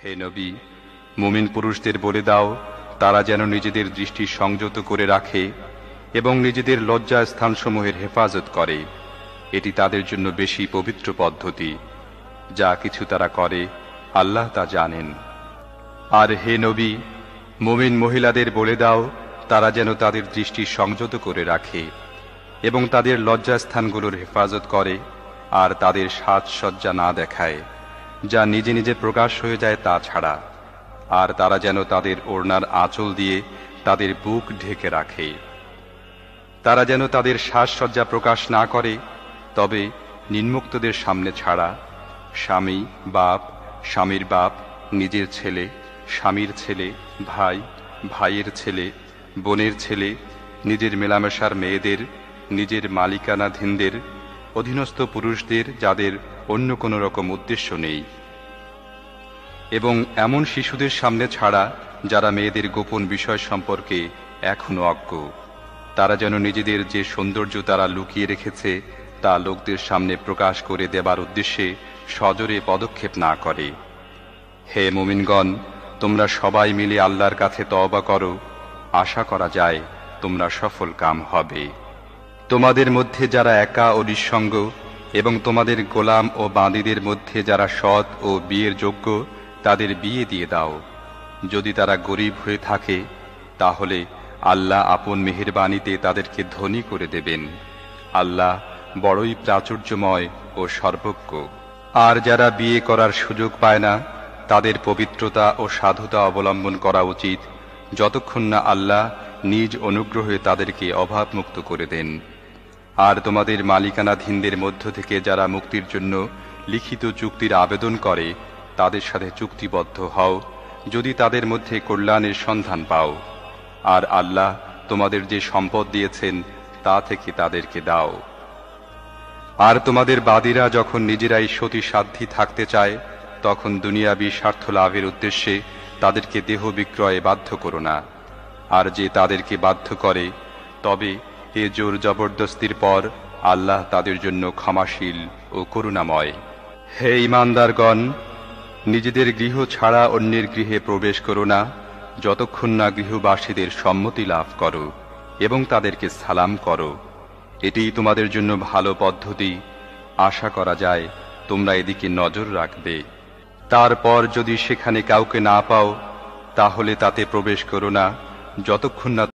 হে নবী, মুমিন পুরুষদের বলে দাও তারা যেন নিজেদের দৃষ্টি সংযত করে রাখে এবং নিজেদের লজ্জা স্থানসমূহের হেফাজত করে। এটি তাদের জন্য বেশি পবিত্র পদ্ধতি। যা কিছু তারা করে আল্লাহ তা জানেন। আর হে নবী, মুমিন মহিলাদের বলে দাও তারা যেন তাদের দৃষ্টি সংযত করে রাখে এবং তাদের লজ্জাস্থানগুলোর হেফাজত করে, আর তাদের সাজসজ্জা না দেখায় যা নিজে নিজে প্রকাশ হয়ে যায় তা ছাড়া। আর তারা যেন তাদের ওড়নার আঁচল দিয়ে তাদের বুক ঢেকে রাখে। তারা যেন তাদের সাজসজ্জা প্রকাশ না করে, তবে নিম্মুক্তদের সামনে ছাড়া। স্বামী, বাপ, স্বামীর বাপ, নিজের ছেলে, স্বামীর ছেলে, ভাই, ভাইয়ের ছেলে, বোনের ছেলে, নিজের মেলামেশার মেয়েদের, নিজের মালিকানাধীনদের, অধীনস্থ পুরুষদের যাদের অন্য কোনো রকম উদ্দেশ্য নেই, এবং এমন শিশুদের সামনে ছাড়া যারা মেয়েদের গোপন বিষয় সম্পর্কে এখনো অজ্ঞ। তারা যেন নিজেদের যে সৌন্দর্য তারা লুকিয়ে রেখেছে তা লোকদের সামনে প্রকাশ করে দেবার উদ্দেশ্যে সজোরে পদক্ষেপ না করে। হে মুমিনগণ, তোমরা সবাই মিলে আল্লাহর কাছে তওবা করো, আশা করা যায় তোমরা সফল কাম হবে। তোমাদের মধ্যে যারা একা ও নিঃসঙ্গ এবং তোমাদের গোলাম ও বাঁদীদের মধ্যে যারা সৎ ও বিয়ের যোগ্য তাদের বিয়ে দিয়ে দাও। যদি তারা গরীব হয়ে থাকে তাহলে আল্লাহ আপন মেহেরবানিতে তাদেরকে ধনী করে দেবেন। আল্লাহ বড়ই প্রাচুর্যময় ও সর্বজ্ঞ। আর যারা বিয়ে করার সুযোগ পায় না তাদের পবিত্রতা ও সাধুতা অবলম্বন করা উচিত, যতক্ষণ না আল্লাহ নিজ অনুগ্রহে তাদেরকে অভাবমুক্ত করে দেন। আর তোমাদের মালিকানাধীনদের মধ্য থেকে যারা মুক্তির জন্য লিখিত চুক্তির আবেদন করে তাদের সাথে চুক্তিবদ্ধ হও, যদি তাদের মধ্যে কল্যাণের সন্ধান পাও। আর আল্লাহ তোমাদের যে সম্পদ দিয়েছেন তা থেকে তাদেরকে দাও। আর তোমাদের বাদীরা যখন নিজেরাই সতী সাধ্যী থাকতে চায় তখন দুনিয়াবী স্বার্থ লাভের উদ্দেশ্যে তাদেরকে দেহ বিক্রয়ে বাধ্য করো না। আর যে তাদেরকে বাধ্য করে তবে এ জোর জবরদস্তির পর আল্লাহ তাদের জন্য ক্ষমাশীল ও করুণাময়। হে ঈমানদারগণ, নিজেদের গৃহ ছাড়া অন্যের গৃহে প্রবেশ করো না যতক্ষণ না গৃহবাসীদের সম্মতি লাভ করো এবং তাদেরকে সালাম করো। এটিই তোমাদের জন্য ভালো পদ্ধতি। আশা করা যায় তোমরা এদিকে নজর রাখবে। তারপর যদি সেখানে কাউকে না পাও তাহলে তাতে প্রবেশ করো না যতক্ষণ না